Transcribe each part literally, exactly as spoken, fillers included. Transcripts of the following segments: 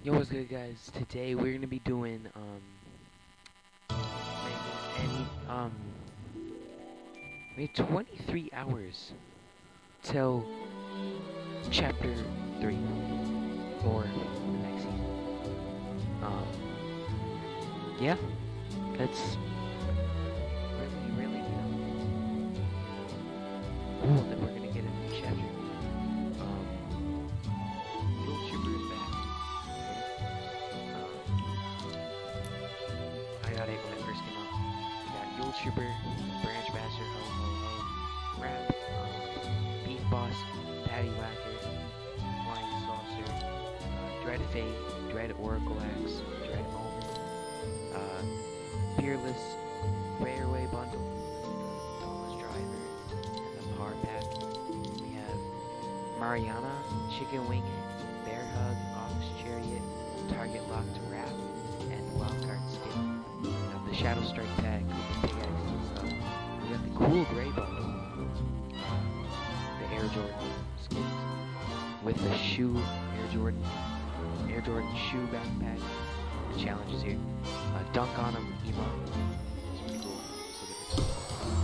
Yo, what's good, guys? Today we're gonna be doing um any um we have twenty-three hours till chapter three for the next season. Um, yeah, that's really, really, you know, cool that we're gonna get a new chapter. Um, Little Trooper is back. I got it when it first came out. We got Yule Trooper, Branch Basher, Ho Ho Ho, Rap, um, Beef Boss, Patty Whacker, Flying Saucer, uh, Dread Fate, Dread Oracle Axe, Dread Omen, uh, Fearless, Railway Bundle, Thomas Driver, and the Power Pack. We have Mariana, Chicken Wing, Bear Hug, Ox Chariot, Target Locked Rap, and Wildcard Skin. We have the Shadow Strike Pack with the big axes and stuff. We got the cool Gray Bundle, uh, the Air Jordan skins, with the shoe Air Jordan, Air Jordan shoe backpack. The challenges here. Uh, dunk on him, emote. It's pretty cool. Let's look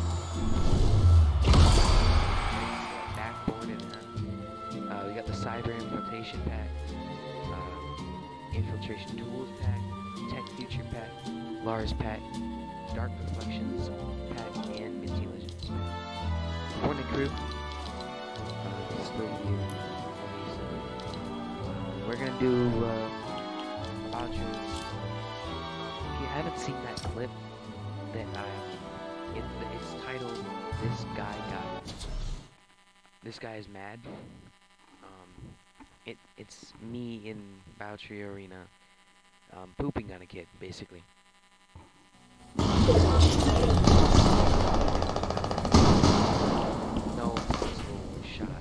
at this. Backboard and uh, uh, we got the Cyber Infiltration pack, uh, Infiltration Tools pack, Tech Future pack, Lars pack, Dark Reflections pack, and Minty Legends pack. Morning crew. Uh, this lady here. Uh, we're gonna do uh, about your. If you haven't seen that clip, that I, it, it's titled "This Guy Got It." This guy is mad. Um, it it's me in Bouchery Arena, um, pooping on a kid, basically. No pistol shot.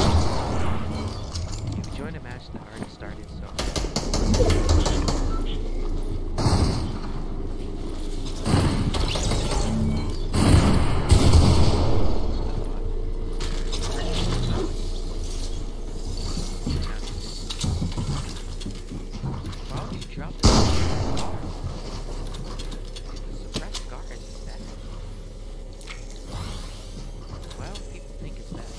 You joined a match that already started, so. Wow, you dropped it. Suppressed guard is that. Well, people think it's that.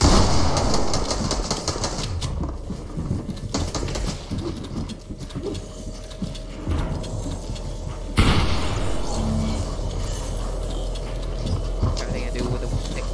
Everything I do with a stick.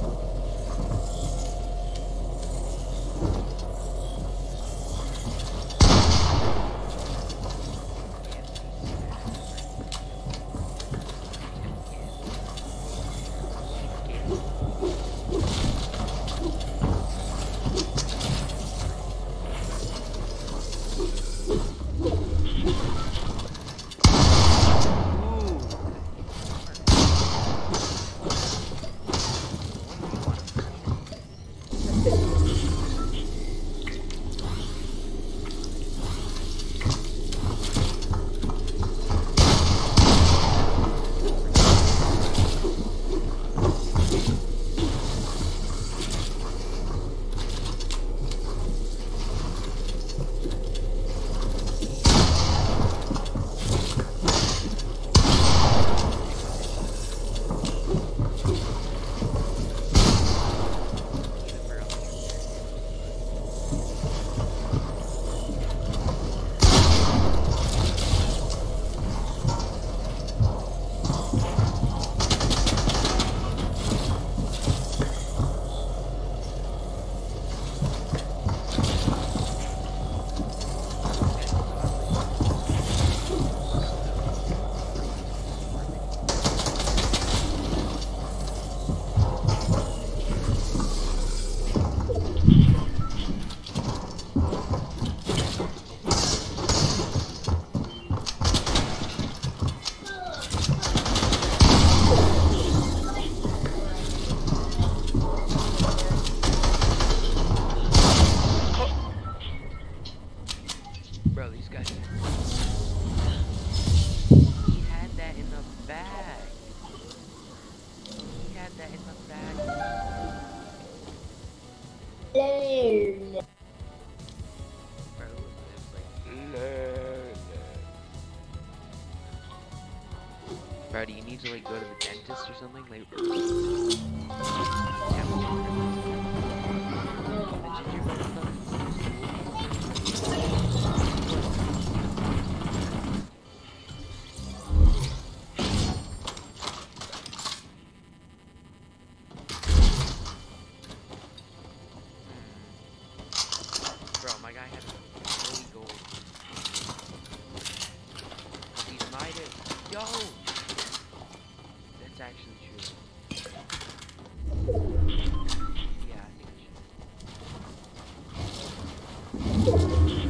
Bro, these guys. He had that in the bag. He had that in the bag. Lol. Bro, it was like. Bro, do you need to like go to the dentist or something? Like, yeah, the gingerbread stuff. Bro, my guy had a really gold. He's knighted. Yo! That's actually true. Yeah, I think I should.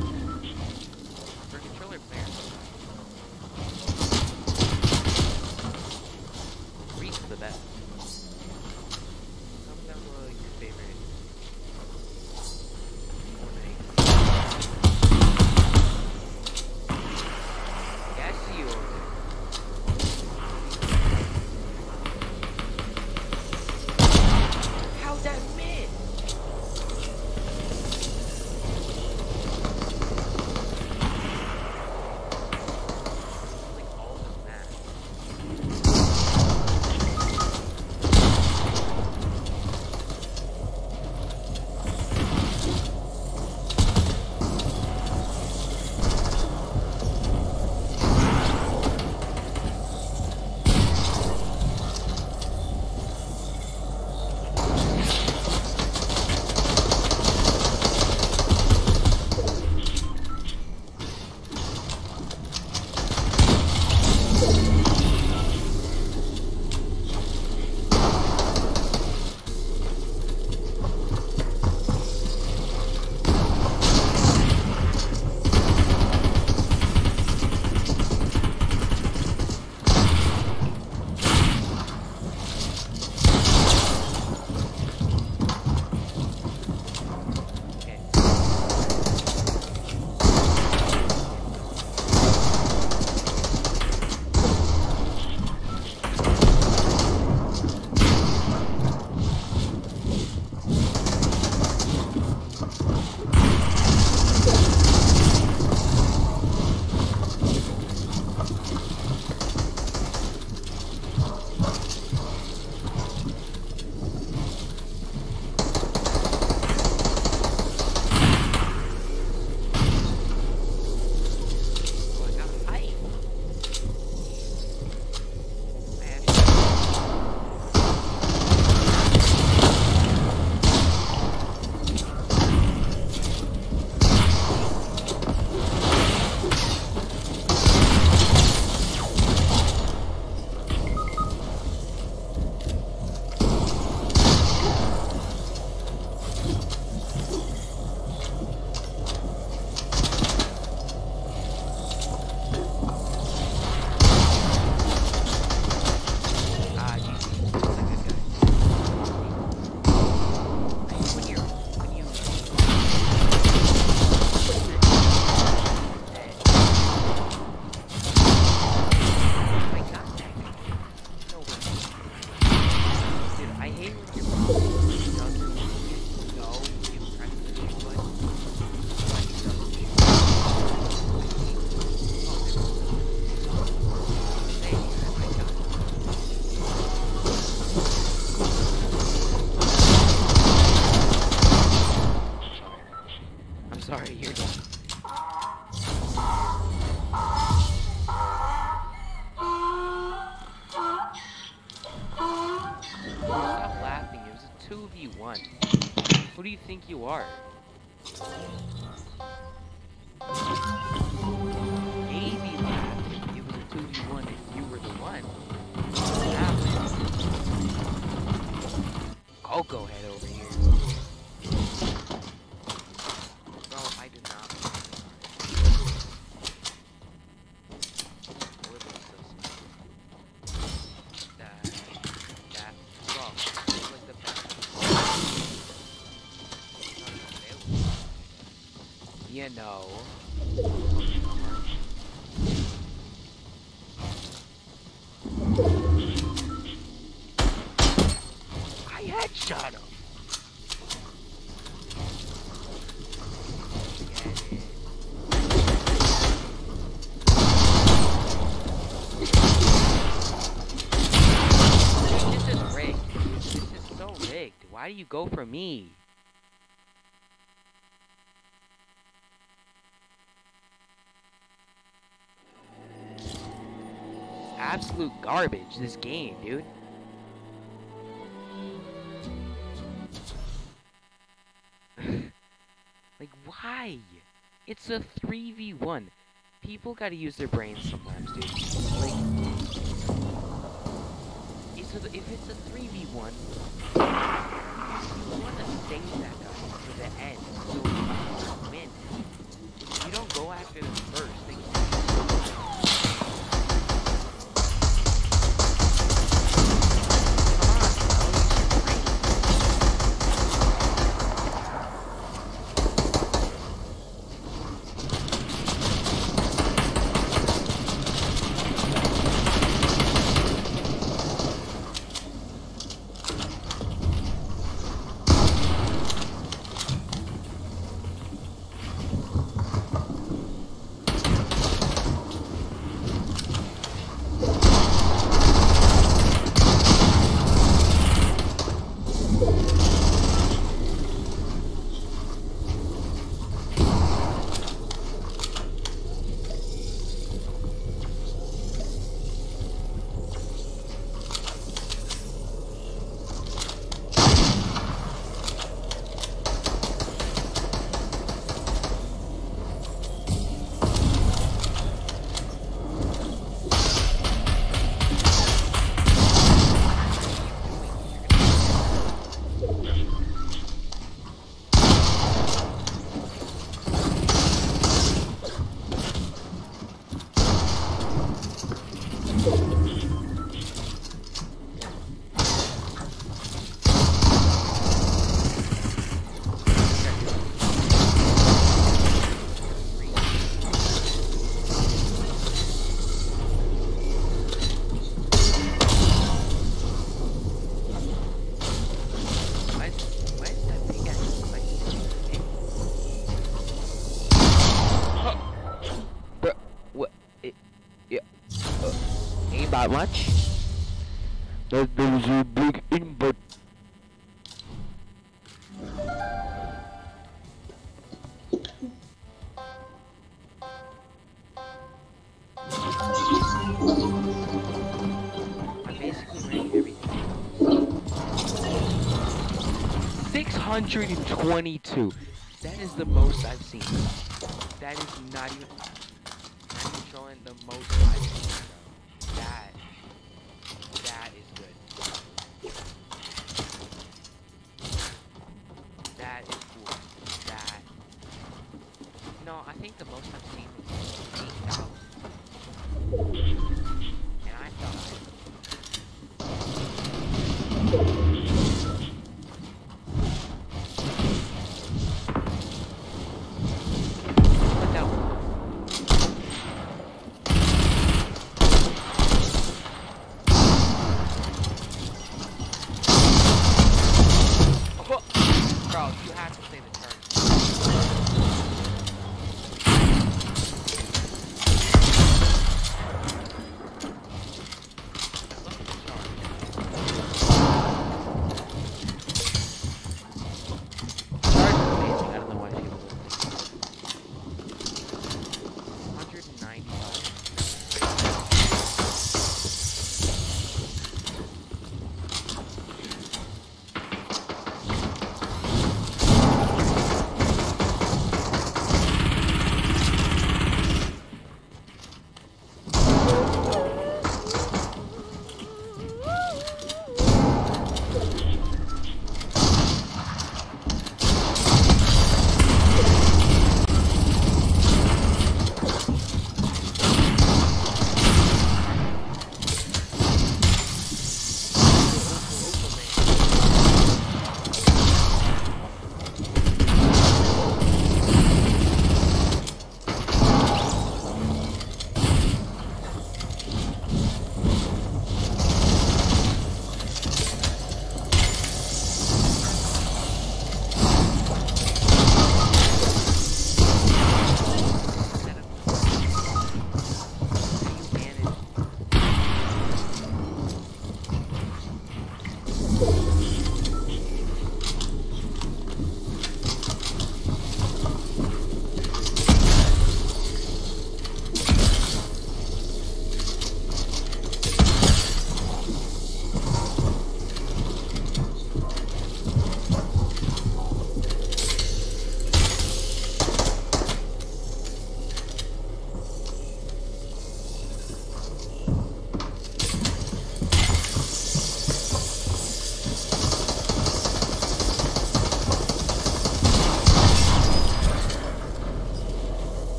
For controller player. Reed's the best. Comment down below your favorite. Sorry, you're done. Stop laughing, it was a two v one. Who do you think you are? Maybe laughing, it was a two v one and you were the one. Coco head over here. Bro, I did not. That, that, bro, it's like the best. You know. I headshot him. Why do you go for me? Absolute garbage, this game, dude. Like, why? It's a three v one. People gotta use their brains sometimes, dude. Like, it's a, if it's a three v one, you want to save that guy for the end, so you win. If you don't go after them first, then that much. That there's a big input. I'm basically running everything. six hundred twenty-two. That is the most I've seen. That is not even, not even showing the most I've seen. That, that is good. That is cool. That. No, I think the most I've seen is eight thousand. And I thought. But no. Bro, you have to say the turn.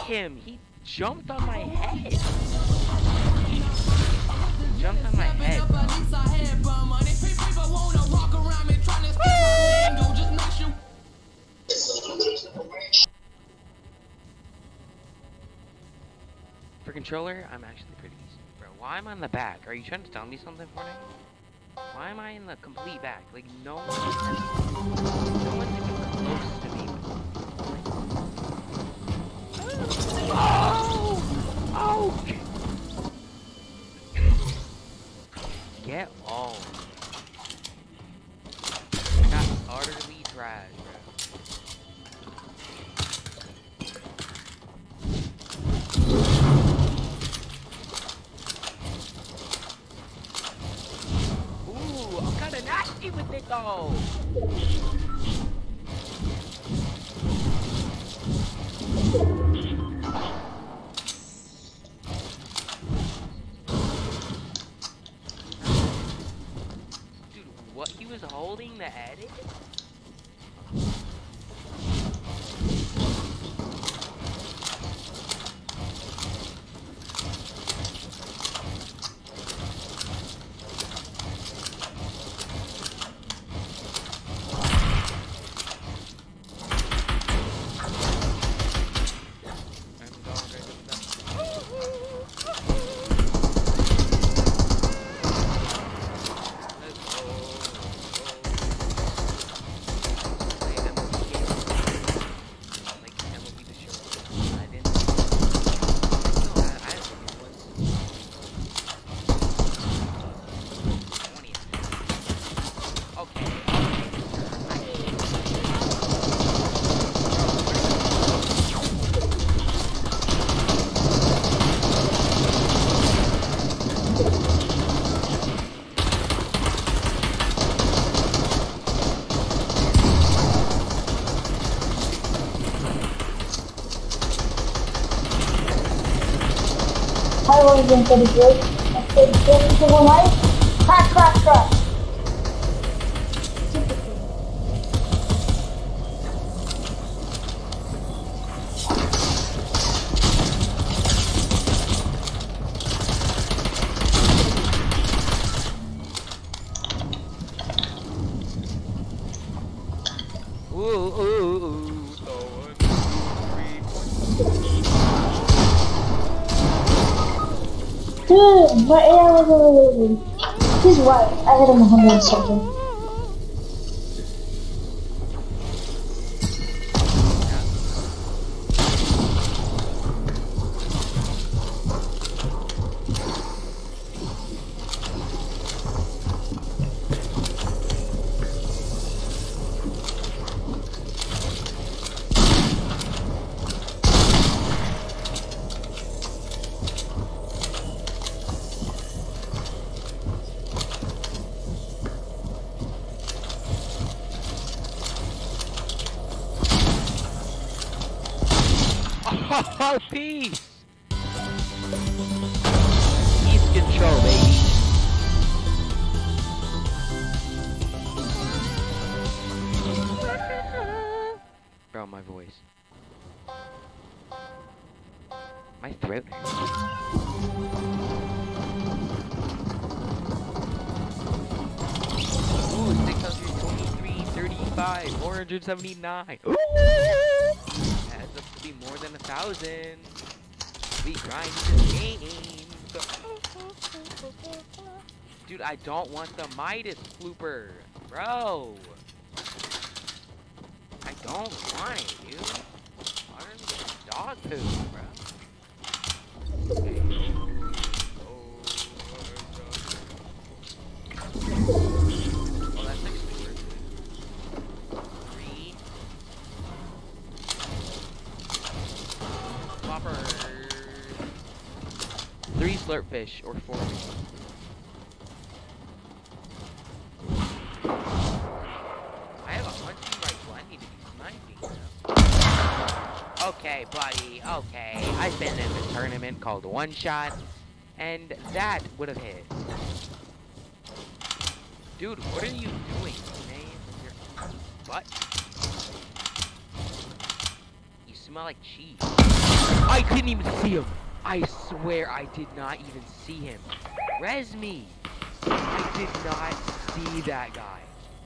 him. He jumped on my head. He jumped on my head. For controller, I'm actually pretty decent. Bro, why am I in the back? Are you trying to tell me something, Fortnite? Why am I in the complete back? Like, no one has, no one's even close to me. Oh! Oh! Get off. I got utterly trash, bro. Ooh, I'm kinda nasty with it though. What he was holding the edit? I was in thirty-three. I stayed thirty to the light. Crack, crack, crack. Super cool. Ooh, ooh, ooh. So one, two, three, Dude, my A I was over. He's right. I hit him one hundred something. oh, peace! Peace control, baby. Bro, my voice. My throat hurts. Ooh, six hundred twenty-three, thirty-five, four hundred seventy-nine. Ooh! Adds up to be more than a thousand. We grind this game. Dude, I don't want the Midas flooper. Bro. I don't want it, dude. Utterly dog poop, bro. Okay. Oh, that's actually worth it. Three. Popper. Three slurpfish or four. I have a hunting rifle. I need to be sniping now. Okay, buddy. Okay. I've been in a tournament called One Shot, and that would have hit. Dude, what are you doing, man? Your butt. You smell like cheese. I couldn't even see him. I swear I did not even see him. Res me. I did not see that guy.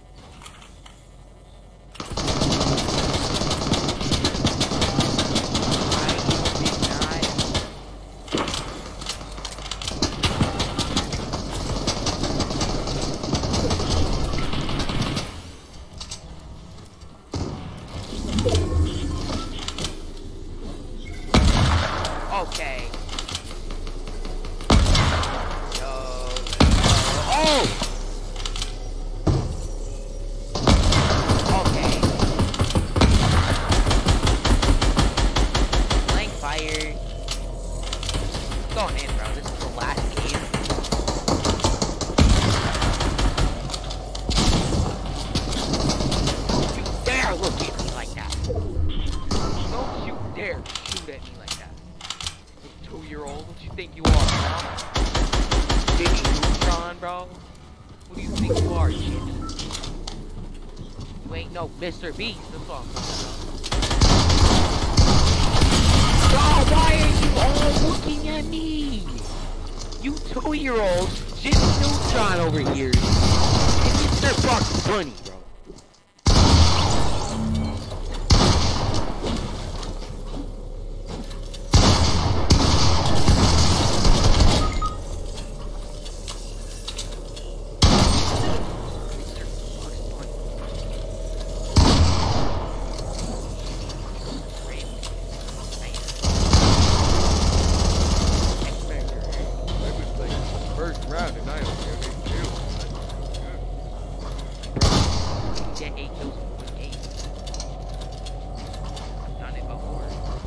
Okay. Yo. Oh! Okay. Blank fire. Going in, bro. This is the last game. Don't you dare look at me like that. Don't you dare shoot at me like that. Two-year-old, what you think you are, bro? Jimmy Neutron, bro? What do you think you are, Jimmy? You ain't no Mister Beast, that's all I'm talking about. Bro, why are you all looking at me? You two-year-old, Jimmy Neutron over here. And Mister Bugs Bunny, bro. Get eight kills in one game. I've done it before.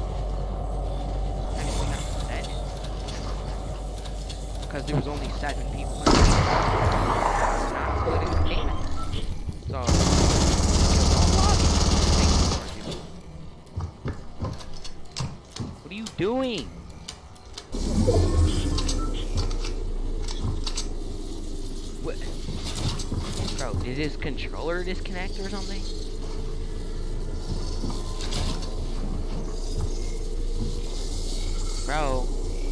I mean, we got seven. Because there was only seven people in the game. Not including the game. So, what are you doing? What? Bro, did his controller disconnect or something? Bro.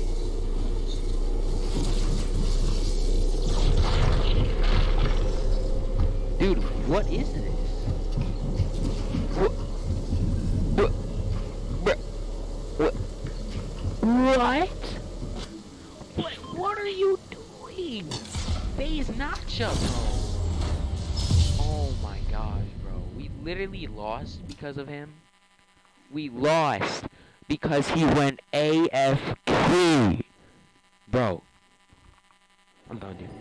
Dude, what is this? What? What? What? What? What? What are you doing? Phase Nacho, bro. Oh my gosh, bro. We literally lost because of him. We lost because he went A F K. Bro. I'm done, dude.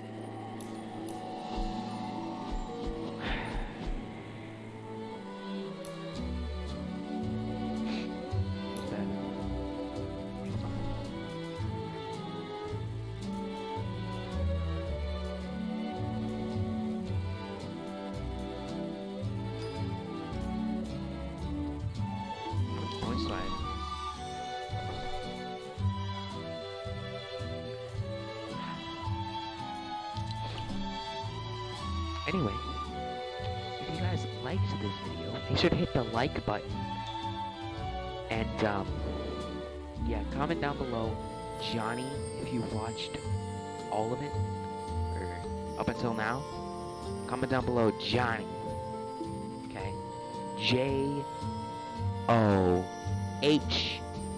Anyway, if you guys liked this video, you should hit the like button. And, um, yeah, comment down below, Johnny, if you watched all of it, or up until now. Comment down below, Johnny. Okay? J O H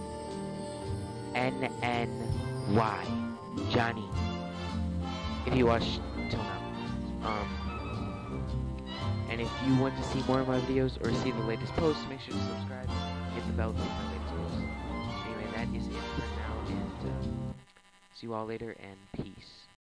N N Y. Johnny. If you watched till now. Um, and if you want to see more of my videos or see the latest posts, make sure to subscribe, hit the bell to see my latest posts. Anyway, that is it for now, and uh, see you all later, and peace.